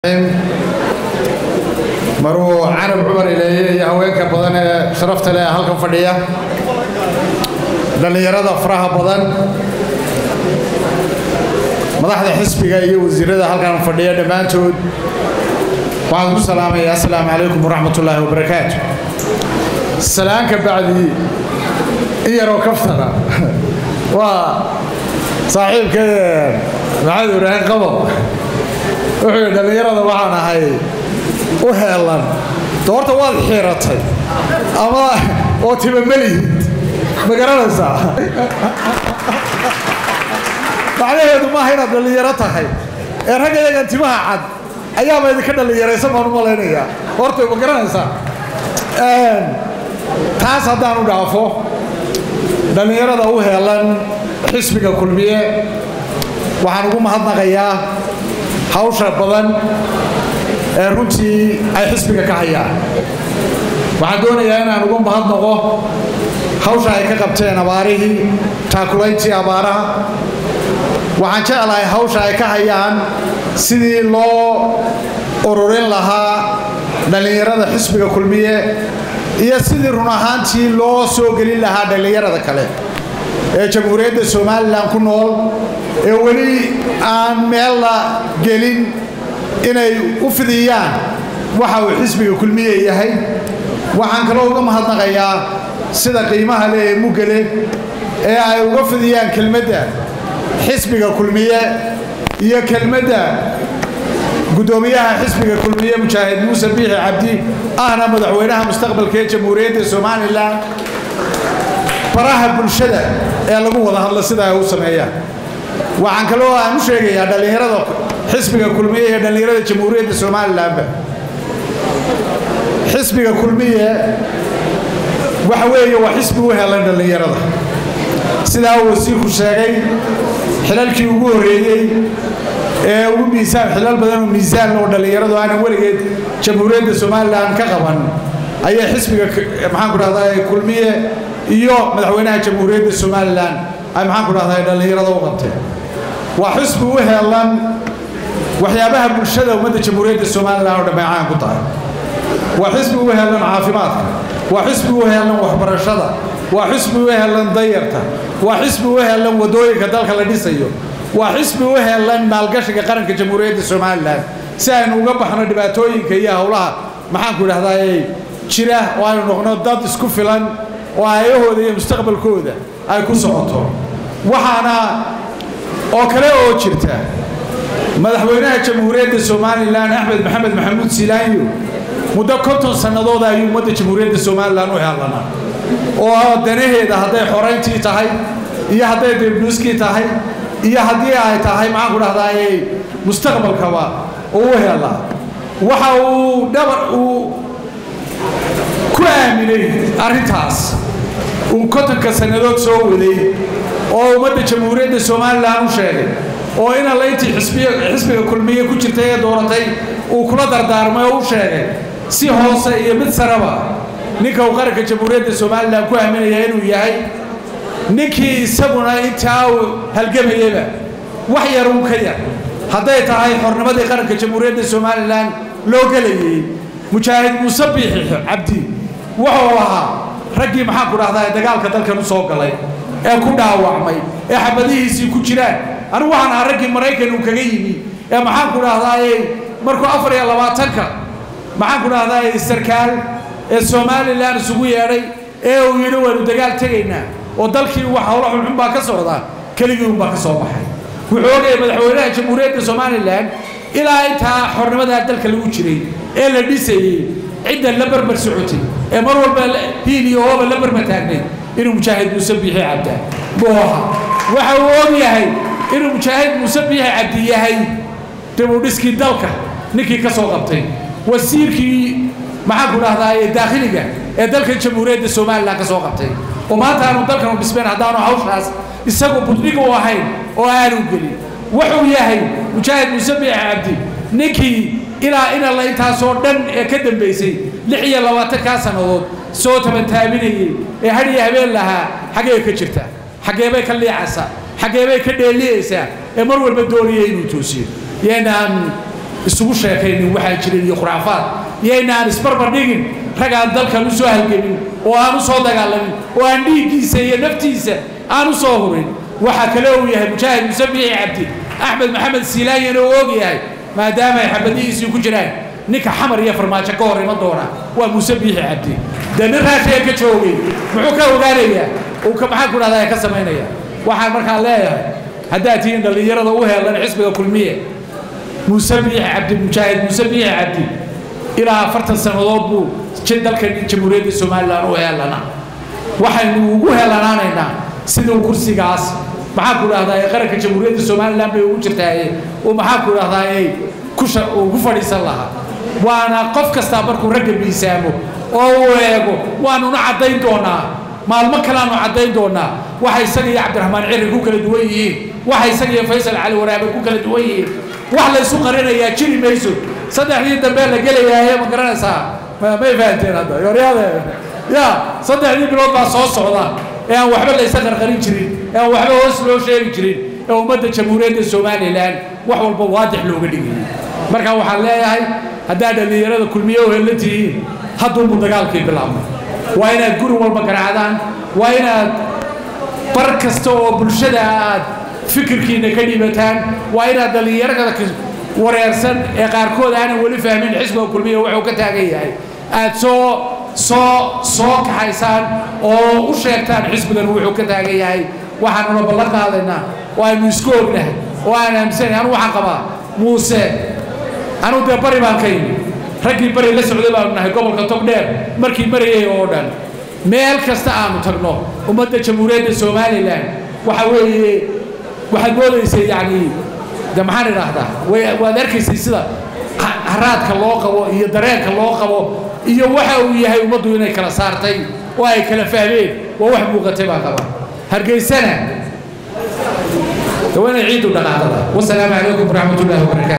maruu carab cumar ileeyay haweenka badan ee sharafta leh halkan fadhiya dhalinyarada faraha badan madaxda xisbiga iyo wasiirada halkan fadhiya dhamaantood waxaan ku salaamayaa assalaamu calaykum waraxmatullaahi wabarakaatuh salaanka bacdi iyaro kaftana waa saaxiibka maxamed ibraahim qabo wuxuu dhalinyarada waxaan ahay u heelan doorta waad xiiratay ama oo tiba malihid ma garanaysaa macnaheedu maaha inaad dhalinyaro tahay ee ragga iyagan timaha cad ayaaba idinka dhalinyaraysan baan u malaynayaa horta ma garanaysaa taas haddaan u dhaafo dhalinyarada u heelan xisbiga kulmiye waxaan ugu mahadnaqayaa hawsha badan ee runtii ay xisbiga ka hayaan waxaan doonayaa inaan ugu mahadnaqo hawsha ay ka qabteen abaarihii taakulayntii abaaraha waxaan jeclahay hawsha ay ka hayaan sidii loo ururin lahaa dhalinyarada xisbiga kulmiye iyo sidii run ahaantii loo soo gelin lahaa dhalinyarada kale ee jamhuuriyadda somalilan ku nool ee weli aan meel la gelin inay u fidiyaan waxa uu xisbiga kulmiye yahay waxaan kaloo uga mahadnaqayaa sida qiimaha leh ee mugale ee ay uga fidiyaan kelmadda xisbiga kulmiye iyo kelmadda gudoomiyaha xisbiga kulmiye mujaahid muuse biixi cabdi ahna madaxweynaha mustaqbalka ee jamhuuriyadda somalilan baraha bulshada ee lagu wada hadla sida ay u sameeyaan waxaan kaloo aan u sheegayaa dhalinyarada xisbiga kulmiye iyo dhalinyarada jamhuuriyadda somalilanba xisbiga kulmiye waxa weeye waa xisbi u helan dhalinyarada sidaa uu wasiirku sheegay xilalkii ugu horreeyey ee ugu miisaan xilal badan oo miisaan oo dhalinyaradu aanan weligeed jamhuuriyadda somalilan ka qaban ayay xisbiga maxaan ku dhahdaa kulmiye iyo madaxweynaha jamhuuriyadda somalilan ay maxaan ku dhahdaa dhalinyarada u qabteen waa xisbi u heelan waxyaabaha bulshada ummadda jamhuuriyadda somalilan oo dhammeecaan ku tahay waa xisbi u heelan caafimaadka waa xisbi u heelan waxbarashada waa xisbi u heelan dayarta waa xisbi u heelan wadooyinka dalka la dhisayo waa xisbi u heelan maalgashiga qaranka jamhuuriyadda somalilan si aynu uga baxno dhibaatooyinka iyo howlaha maxaan ku dhahdaa jira oo aynu noqno dad isku filan oo ayahooda iyo mustaqbalkooda ay ku socoto waxaana oo kale oo jirta madaxweynaha jamhuuriyadda somalilan axmed maxamed maxamuud silaanyo muddo 50 sannadood ayuu ummadda jamhuuriyadda somalilan u heelanaa oo danaheeda hadday xorayntii tahay iyo hadday dibdhuskii tahay iyo haddii ay tahay maxaan ku dhahdaa mustaqbalkaba oo u heelaa waxa uu ku aaminay arrintaas uu 50 sannadood soo waday oo ummadda jamhuuriyadda somalilan u sheegay oo in alla intii xisbiga kulmiye ku jirtay ee dooratay uu kula dardaarmay oo u sheegay si hoose iyo mid saraba ninka uu qaranka jamhuuriyadda somalilan ku aaminaya inuu yahay ninkii isaguna intaa uu halgamayaba wax yar uu ka yar hadday tahay xornimadii qaranka jamhuuriyadda somalilan loo gelayay mujaahid muuse biixi cabdi wuxuu ahaa raggii maxaan ku dhahdaa dagaalka dalkan u soo galay ee ku dhaawacmay ee xabadihiisii ku jiraan anigu waxaan ahaa raggii maraykan uu kaga yimi ee maxaan ku dhahdaa markuu 24-ka maxaan ku dhahdaa sarkaal ee somalilan isugu yeedhay ee uu yidhi waanu dagaal tegaynaa oo dalkii wax howlo xunxun baa ka socda keligii unbaa ka soo baxay wuxuu ogayay madaxweynaha jamhuuriyadda somalilan ilaa intaa xornimadaa dalka lagu jiray ee la dhisayey cidda la barbar socotay ee mar walba hiil iyo hooba la barbar taagnay inuu mujaahid muuse biixi cabdi booha waxa uu og yahay inuu mujaahid muuse biixi cabdi yahay dibudhiskii dalka ninkii ka soo qabtay wasiirkii maxaan ku dhahdaa daakhiliga ee dalka jamhuuriyadda somalilan ka soo qabtay oo maanta aanu dalkan u dhismayn haddaanu hawshaas isagu budhig u ahayn oo aanu gelin wuxuu yahay mujaahid muuse biixi cabdi ninkii ilaa inalla intaasoo dhan ee ka dambaysay 26 sannadood soo tabantaabinayay ee hadhiya habeen lahaa xaggee ka jirta xaggee bay ka liicaysaa xaggee bay ka dheeliyaysaa ee mar walba doonayay inuu toosiyo yeenaan isugu sheekaynin waxaa jiray iyo khuraafaad yaynaan isbarbar dhigin rag aan dalkan u soo halgamin oo aan u soo dagaalamin oo aan dhiiggiisa iyo naftiisa aan u soo hurin waxa kale uu yahay mujaahid Muuse Biixi Cabdi Axmed Maxamed Siilaayana oo og yahay maadaama ay xabadihiisii ku jiraan ninka xamar iyo farmaajo ka hor iman doona waa Muuse Biixi Cabdi dana raashay ka joogay muxuu ka ogaanayaa oo ka maxaa ku dhahdaa ka sameynaya waxaan markaa leeyahay hadda tiin dhalinyarada u heelan xisbiga kulmiye Muuse Biixi Cabdi mujaahid Muuse Biixi Cabdi ilaa 40 sanadood buu dalka jamhuuriyadda Soomaaliland u heelana waxaynu ugu heelanaanaynaa sidoo kursigaas maxaa ku dhahdaa qaranka jamhuuriyadda Soomaaliland bay ugu jirtay oo maxaa ku dhahdaa ugu fadhiisan lahaa waana qof kasta markuu ragga miisaamo oo uu eego waanu cadayn doonaa maalmo kale aanu cadayn doonaa waxa isaga iyo Cabdiraxmaan Cirri ku kala duwan yihiin waxa isaga iyo Faysal Cali Waraabe ku kala duwan yihiin wax la isku qarinayaa jiri mayso saddexdii dambe la gelayaa ma garanaysaa ma fahanteen hadda yoryada ya saddexdii bilood baa soo socda ee aan waxba la isla qarin jirin ee aan waxba hoos loo sheegi jirin ee ummadda jamhuuriyadda Soomaaliland wax walba waadix looga dhigay marka waxaan leeyahay hadda dhalinyarada kulmiye oo helantihiin hadduu dagaalkii bilaabmay waa inaad guri walba garaacdaan waa inaad bar kasta oo bulshada aad fikirkiina ka dhibataan waa inaad dhalinyarada wareersan ee qaarkood aan wali fahmin xisbiga kulmiye wuxuu ka taagan yahay aad soo kaxaysaan oo u sheegtaan xisbigan wuxuu ka taagan yahay waxaan ballan qaadaynaa oo aynu isku ognahay oo aan aaminsan anu waxaan qabaa Muuse anu de bari baan ka yimid raggii bari la socday baan nahay gobolka Togdheer markii marayay oo dhan meel kasta aanu tagno ummadda jamhuuriyadda Soomaaliland waxa weeye waxaad moodaysay yani da maxaan idhaahdaa waad arkaysay sida haraadka loo qabo iyo dareenka loo qabo iyo waxa uu yahay ummaddu inay kala saartay oo ay kala fahmeen waa wax muuqatay baa qaba hargeysana dawana ciidu dhaqaaqada wassalaamu calaykum waraxmatullaahi wabarakaatuh